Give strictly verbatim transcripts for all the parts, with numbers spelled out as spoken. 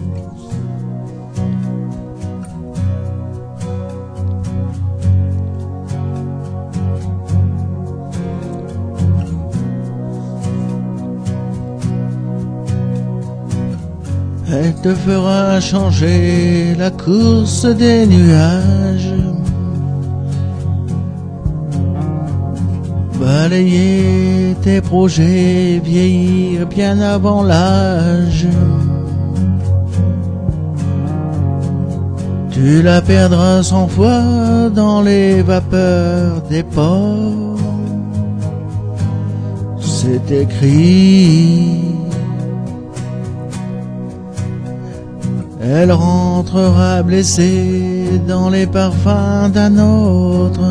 Elle te fera changer la course des nuages, balayer tes projets, vieillir bien avant l'âge. Tu la perdras cent fois dans les vapeurs des ports. C'est écrit. Elle rentrera blessée dans les parfums d'un autre.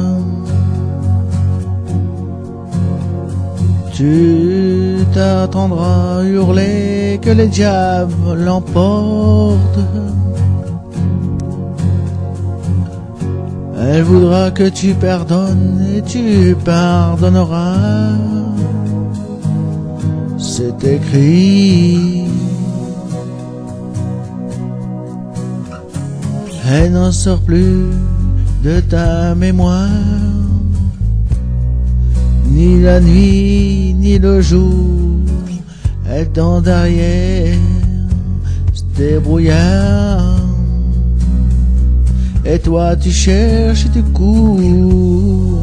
Tu t'attendras hurler que les diables l'emportent. Elle voudra que tu pardonnes et tu pardonneras. C'est écrit. Elle n'en sort plus de ta mémoire, ni la nuit, ni le jour. Elle tend derrière des brouillards. Et toi tu cherches et tu cours.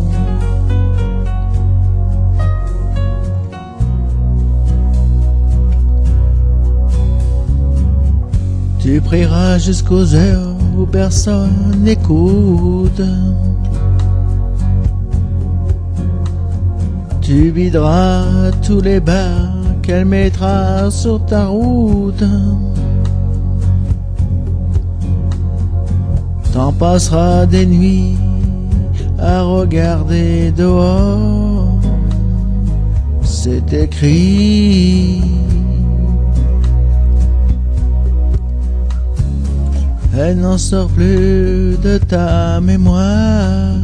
Tu prieras jusqu'aux heures où personne n'écoute. Tu videras tous les bars qu'elle mettra sur ta route. T'en passeras des nuits à regarder dehors. C'est écrit. Elle n'en sort plus de ta mémoire,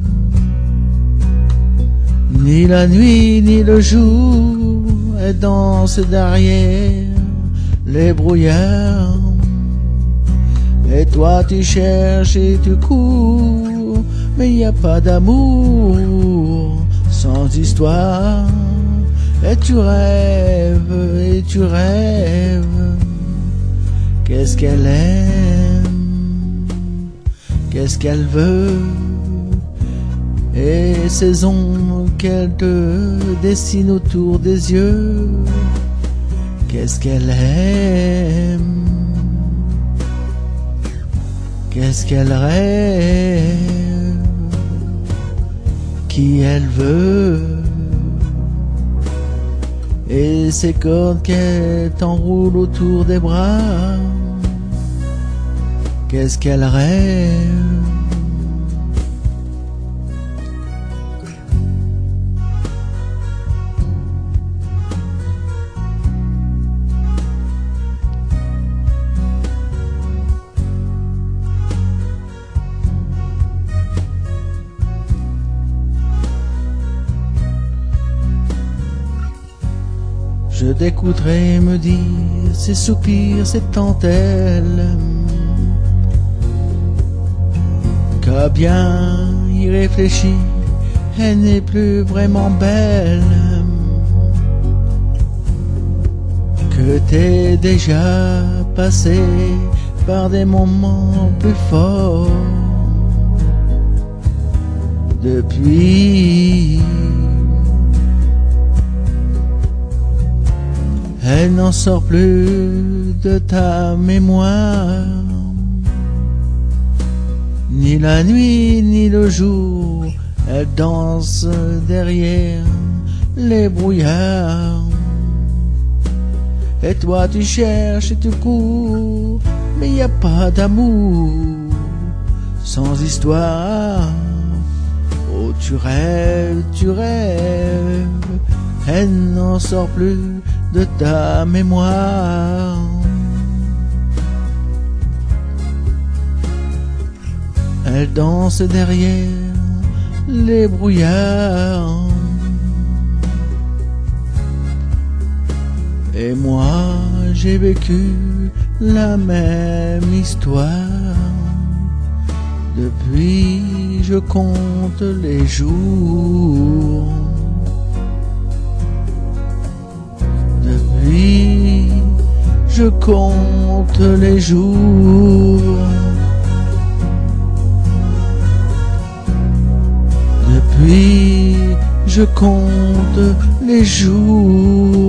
ni la nuit ni le jour. Elle danse derrière les brouillards. Et toi tu cherches et tu cours, mais y a pas d'amour sans histoire. Et tu rêves et tu rêves. Qu'est-ce qu'elle aime, qu'est-ce qu'elle veut, et ces ombres qu'elle te dessine autour des yeux. Qu'est-ce qu'elle aime, qu'est-ce qu'elle rêve, qui elle veut, et ces cordes qu'elle t'enroule autour des bras. Qu'est-ce qu'elle rêve. Je t'écouterai me dire ces soupirs, ces dentelles, qu'à bien y réfléchir, elle n'est plus vraiment belle, que t'es déjà passé par des moments plus forts depuis. Elle n'en sort plus de ta mémoire, ni la nuit ni le jour. Elle danse derrière les brouillards. Et toi tu cherches et tu cours, mais y a pas d'amour sans histoire. Oh tu rêves, tu rêves. Elle n'en sort plus de ta mémoire. Elle danse derrière les brouillards. Et moi j'ai vécu la même histoire. Depuis je compte les jours. Depuis je compte les jours. Depuis je compte les jours.